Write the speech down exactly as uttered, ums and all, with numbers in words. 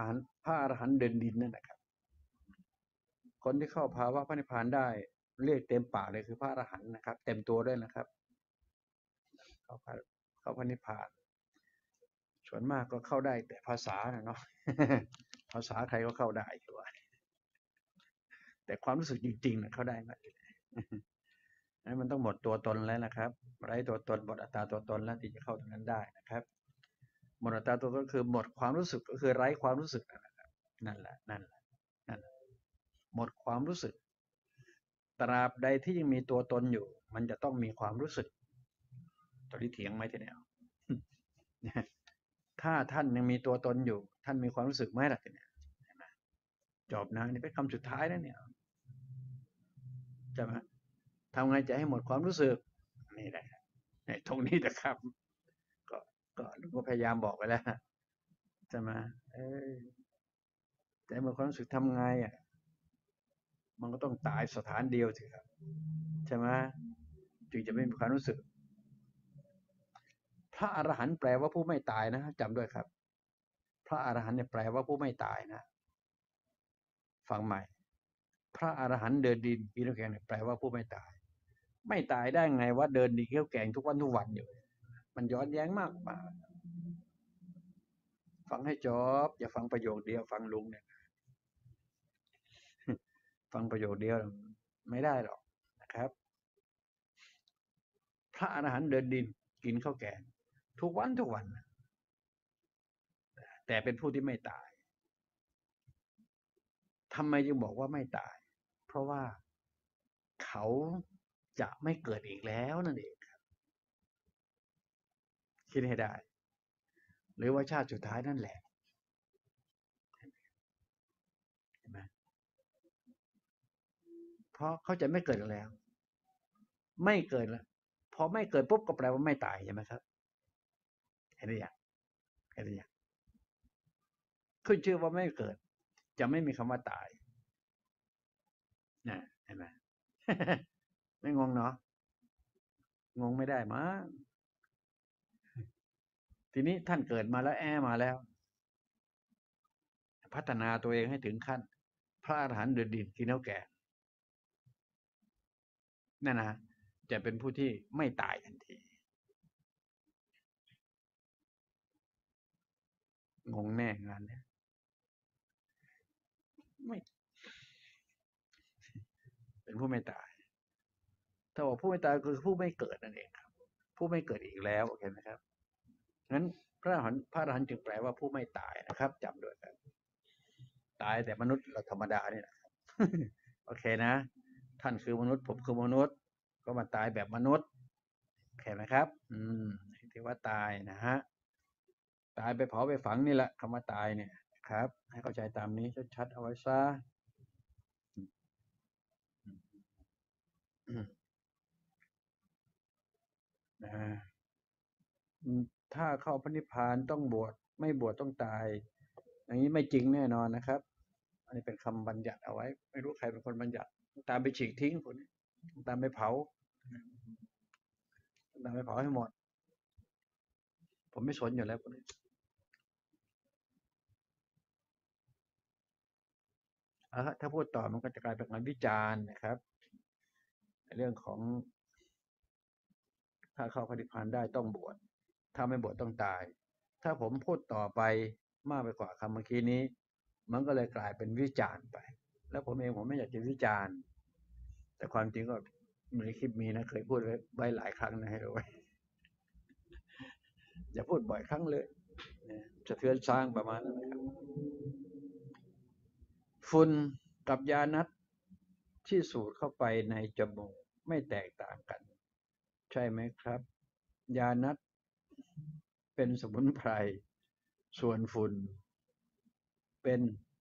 อรหันต์พระอรหันต์เดินดินนั่นนะครับคนที่เข้าภาวะพระนิพพานได้เรียกเต็มปากเลยคือพระอรหันต์นะครับเต็มตัวด้วยนะครับเข้าพระเข้าพระนิพพานส่วนมากก็เข้าได้แต่ภาษาเนาะ ภาษาใครก็เข้าได้คือว่าแต่ความรู้สึกจริงๆนะเข้าได้ไหมนั้นมันต้องหมดตัวตนแล้วนะครับไร้ตัวตนหมดอัตตาตัวตนแล้วที่จะเข้าตรงนั้นได้นะครับหมดอัตตาตัวตนคือหมดความรู้สึกก็คือไร้ความรู้สึกนั่นแหละนั่นแหละนั่นแหละนั่นแหละหมดความรู้สึกตราบใดที่ยังมีตัวตนอยู่มันจะต้องมีความรู้สึกตอนนี้เถียงไหมทีเดียวถ้าท่านยังมีตัวตนอยู่ท่านมีความรู้สึกไหมล่ะทีเนี้ยจบนะนี่เป็นคำสุดท้ายแล้วเนี่ยใช่ไหมทำไงจะให้หมดความรู้สึกนี่แหละตรงนี้นะครับก็ก็ลุงก็พยายามบอกไปแล้วใช่ไหมเออแต่หมดความรู้สึกทำไงอ่ะมันก็ต้องตายสถานเดียวสิครับใช่ไหมจึงจะไม่มีความรู้สึกพระอรหันต์แปลว่าผู้ไม่ตายนะจำด้วยครับพระอรหันต์เนี่ยแปลว่าผู้ไม่ตายนะฟังใหม่พระอรหันต์เดินดินกินน้ำแข็งเนี่ยแปลว่าผู้ไม่ตายไม่ตายได้ไงว่าเดินดินเขี้ยวแกงทุกวันทุกวันอยู่มันย้อนแย้งมากมากฟังให้จบอย่าฟังประโยคเดียวฟังลุงเนี่ยฟังประโยคเดียวไม่ได้หรอกนะครับพระอรหันต์เดินดินกินข้าวแกงทุกวันทุกวันแต่เป็นผู้ที่ไม่ตายทำไมจึงบอกว่าไม่ตายเพราะว่าเขาจะไม่เกิดอีกแล้วนั่นเองครับคิดให้ได้หรือว่าชาติสุดท้ายนั่นแหละเห็นไหมเพราะเขาจะไม่เกิดอีกแล้วไม่เกิดแล้วพอไม่เกิดปุ๊บก็แปลว่าไม่ตายใช่ไหมครับเห็นหรือยังเห็นหรือยังขึ้นชื่อว่าไม่เกิดจะไม่มีคำว่าตายนะเห็นไหม ไม่งงเนาะงงไม่ได้มั้งทีนี้ท่านเกิดมาแล้วแอมาแล้วพัฒนาตัวเองให้ถึงขั้นพระอรหันต์เดินดินกินข้าวแกงนั่นนะจะเป็นผู้ที่ไม่ตายทันทีงงแน่งานเนี้ยไม่เป็นผู้ไม่ตายถ้าบอกผู้ไม่ตายคือผู้ไม่เกิดนั่นเองครับผู้ไม่เกิดอีกแล้วโอเคไหมครับงั้นพระอรหันต์พระอรหันต์จึงแปลว่าผู้ไม่ตายนะครับจำด้วยครับตายแต่มนุษย์เราธรรมดาเนี่ยนะครับโอเคนะท่านคือมนุษย์ผมคือมนุษย์ก็มาตายแบบมนุษย์โอเคไหมครับอืมที่ว่าตายนะฮะตายไปเผาไปฝังนี่แหละคำว่าตายเนี่ยครับให้เข้าใจตามนี้ชัดๆเอาไว้ซะนะถ้าเข้าพระนิพพานต้องบวชไม่บวชต้องตายอย่างนี้ไม่จริงแน่นอนนะครับอันนี้เป็นคำบัญญัติเอาไว้ไม่รู้ใครเป็นคนบัญญัติตามไปฉีกทิ้งคนนี้ตามไปเผาตามไปเผาให้หมดผมไม่สนอยู่แล้วคนนี้ถ้าพูดต่อมันก็จะกลายเป็นการวิจารณ์นะครับเรื่องของถ้าเข้าพระนิพพานได้ต้องบวชถ้าไม่บวชต้องตายถ้าผมพูดต่อไปมากไปกว่าคำเมื่อกี้นี้มันก็เลยกลายเป็นวิจารณ์ไปแล้วผมเองผมไม่อยากจะวิจารณ์แต่ความจริงก็ในคลิปมีนะเคยพูดไว้หลายครั้งนะให้รู้ไว้อย่าพูดบ่อยครั้งเลยจะเทือนสร้างประมาณนั้นนะครับฝุ่นกับยานัดที่สูดเข้าไปในจมูกไม่แตกต่างกันใช่ไหมครับยานัดเป็นสมุนไพรส่วนฝุ่นเป็น